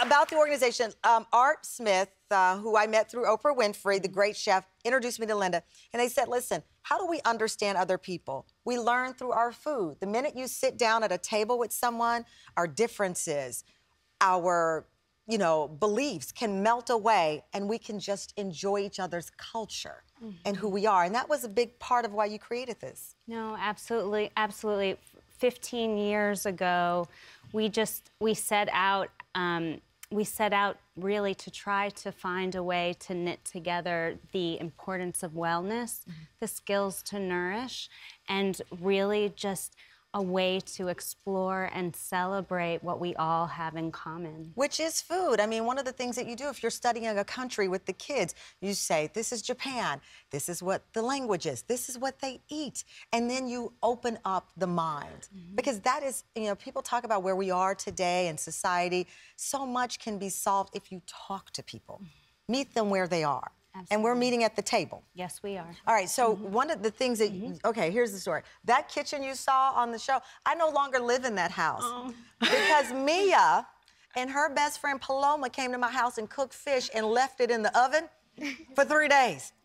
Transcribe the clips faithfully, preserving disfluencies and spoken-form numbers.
about the organization, um, Art Smith, uh, who I met through Oprah Winfrey, the great chef, introduced me to Linda. And they said, listen, how do we understand other people? We learn through our food. The minute you sit down at a table with someone, our differences, our, you know, beliefs can melt away and we can just enjoy each other's culture mm-hmm. and who we are. And that was a big part of why you created this. No, absolutely, absolutely. fifteen years ago, we just, we set out, um, we set out really to try to find a way to knit together the importance of wellness, mm-hmm. the skills to nourish, and really just a way to explore and celebrate what we all have in common. Which is food. I mean, one of the things that you do if you're studying a country with the kids, you say, this is Japan, this is what the language is, this is what they eat. And then you open up the mind. Mm-hmm. Because that is, you know, people talk about where we are today in society. So much can be solved if you talk to people. Mm-hmm. Meet them where they are. Absolutely. And we're meeting at the table. Yes, we are. All right, so mm-hmm. one of the things that, mm-hmm. okay, here's the story. That kitchen you saw on the show, I no longer live in that house. Oh. Because Mia and her best friend Paloma came to my house and cooked fish and left it in the oven for three days.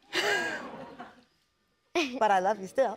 But I love you still.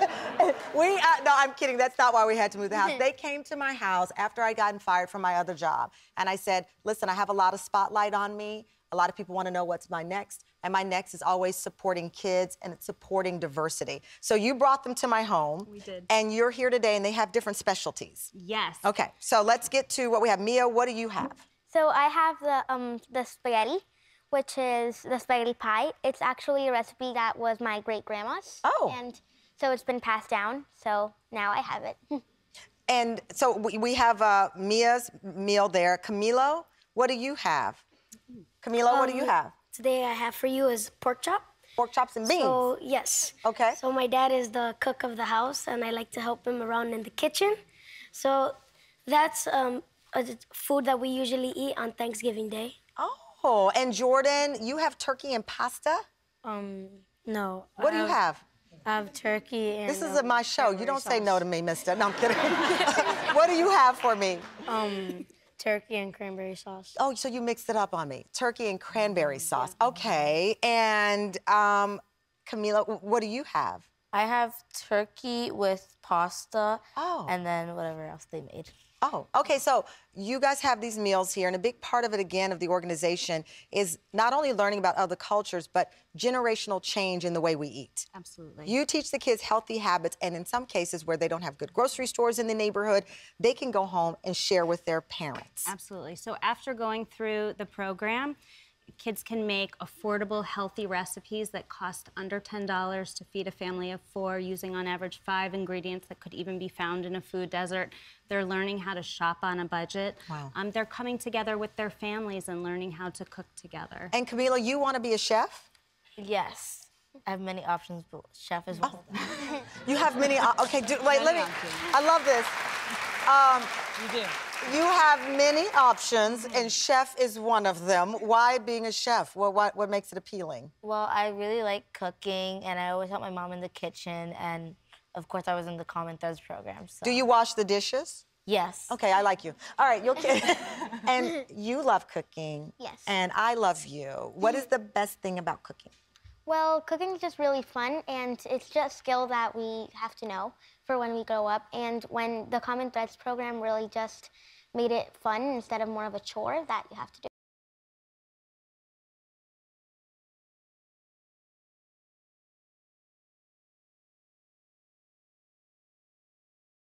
we, uh, no, I'm kidding. That's not why we had to move the house. They came to my house after I gotten fired from my other job. And I said, listen, I have a lot of spotlight on me. A lot of people want to know what's my next. And my next is always supporting kids and it's supporting diversity. So you brought them to my home. We did. And you're here today and they have different specialties. Yes. Okay, so let's get to what we have. Mia, what do you have? So I have the, um, the spaghetti, which is the spaghetti pie. It's actually a recipe that was my great-grandma's. Oh. And so it's been passed down, so now I have it. And so we, we have uh, Mia's meal there. Camilo, what do you have? Camilo, um, what do you have? Today I have for you is pork chop. Pork chops and beans? So, yes. Okay. So my dad is the cook of the house, and I like to help him around in the kitchen. So that's um, a food that we usually eat on Thanksgiving Day. Oh, and Jordan, you have turkey and pasta? Um, no. What I do you have? I have turkey and... This is um, my show. You don't sauce. say no to me, mister. No, I'm kidding. What do you have for me? Um... Turkey and cranberry sauce. Oh, so you mixed it up on me. Turkey and cranberry sauce. Okay. And um, Camilo, what do you have? I have turkey with pasta oh. and then whatever else they made. Oh, okay, so you guys have these meals here, and a big part of it, again, of the organization is not only learning about other cultures, but generational change in the way we eat. Absolutely. You teach the kids healthy habits, and in some cases where they don't have good grocery stores in the neighborhood, they can go home and share with their parents. Absolutely. So after going through the program, kids can make affordable, healthy recipes that cost under ten dollars to feed a family of four, using on average five ingredients that could even be found in a food desert. They're learning how to shop on a budget. Wow. Um, they're coming together with their families and learning how to cook together. And Camilo, you want to be a chef? Yes. I have many options, but chef is one oh. of them. You have many, uh, okay, do, wait, let me, I love this. Um, you do. You have many options, and chef is one of them. Why being a chef? What, what, what makes it appealing? Well, I really like cooking, and I always help my mom in the kitchen, and of course, I was in the Common Threads program. So. Do you wash the dishes? Yes. Okay, I like you. All right, you'll and you love cooking. Yes. And I love you. What is the best thing about cooking? Well, cooking is just really fun, and it's just a skill that we have to know for when we grow up. And when the Common Threads program really just made it fun instead of more of a chore that you have to do.